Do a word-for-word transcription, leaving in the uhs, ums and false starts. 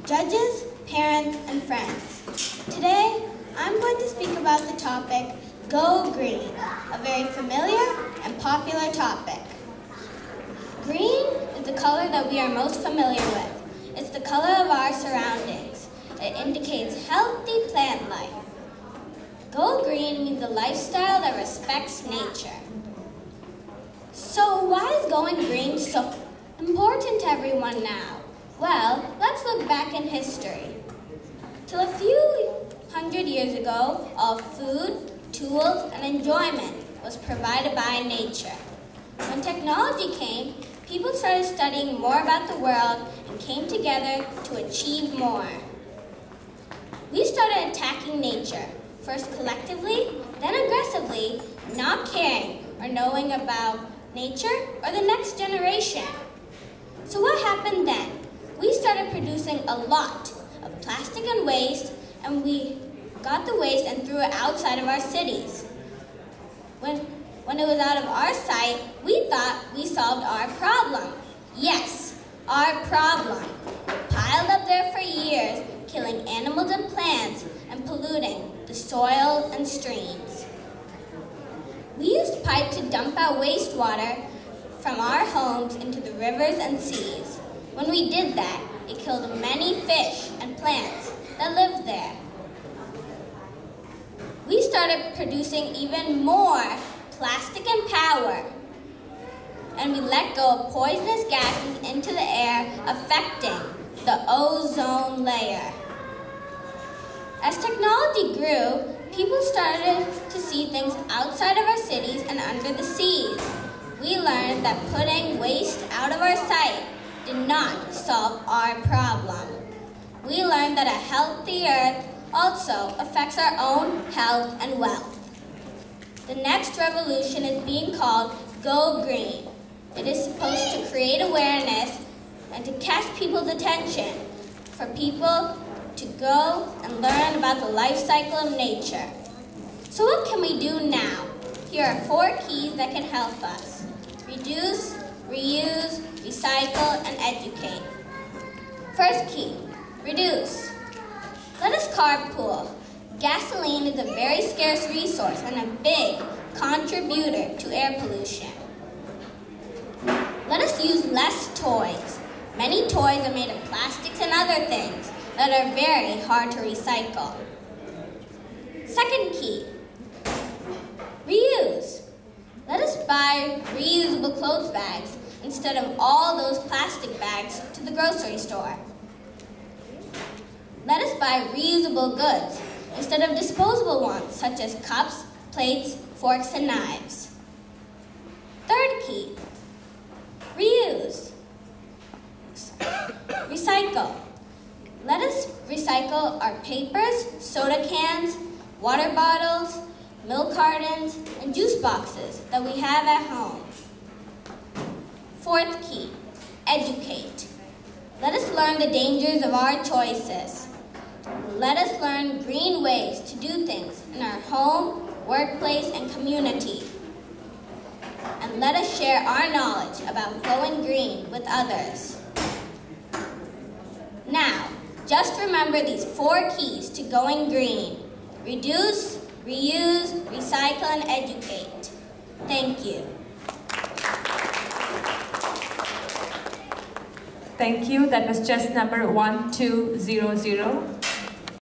judges, parents, and friends. Today, I'm going to speak about the topic, Go Green, a very familiar and popular topic. Green is the color that we are most familiar with. It's the color of our surroundings. It indicates healthy plant life. Go Green means a lifestyle that respects nature. So why is going green so important to everyone now? Well, let's look back in history. Till a few hundred years ago, all food, tools, and enjoyment was provided by nature. When technology came, people started studying more about the world and came together to achieve more. We started attacking nature, first collectively, then aggressively, not caring or knowing about nature or the next generation. So what happened then? We started producing a lot of plastic and waste, and we got the waste and threw it outside of our cities. When, when it was out of our sight, we thought we solved our problem. Yes, our problem. Piled up there for years, killing animals and plants and polluting the soil and streams. We used pipes to dump out wastewater from our homes into the rivers and seas. When we did that, it killed many fish and plants that lived there. We started producing even more plastic and power, and we let go of poisonous gases into the air, affecting the ozone layer. As technology grew, people started to see things outside of our cities and under the seas. We learned that putting waste out of our sight did not solve our problem. We learned that a healthy earth also affects our own health and wealth. The next revolution is being called Go Green. It is supposed to create awareness and to catch people's attention for people to go and learn about the life cycle of nature. So what can we do now? Here are four keys that can help us. Reduce, reuse, recycle, and educate. First key, reduce. Let us carpool. Gasoline is a very scarce resource and a big contributor to air pollution. Let us use less toys. Many toys are made of plastics and other things that are very hard to recycle. Second key, reuse. Let us buy reusable clothes bags instead of all those plastic bags to the grocery store. Let us buy reusable goods instead of disposable ones, such as cups, plates, forks, and knives. Third key, reuse. Recycle. Let us recycle our papers, soda cans, water bottles, milk cartons, and juice boxes that we have at home. Fourth key, educate. Let us learn the dangers of our choices. Let us learn green ways to do things in our home, workplace, and community. And let us share our knowledge about going green with others. Now, just remember these four keys to going green. Reduce, reuse, recycle, and educate. Thank you. Thank you. That was just number one two zero zero.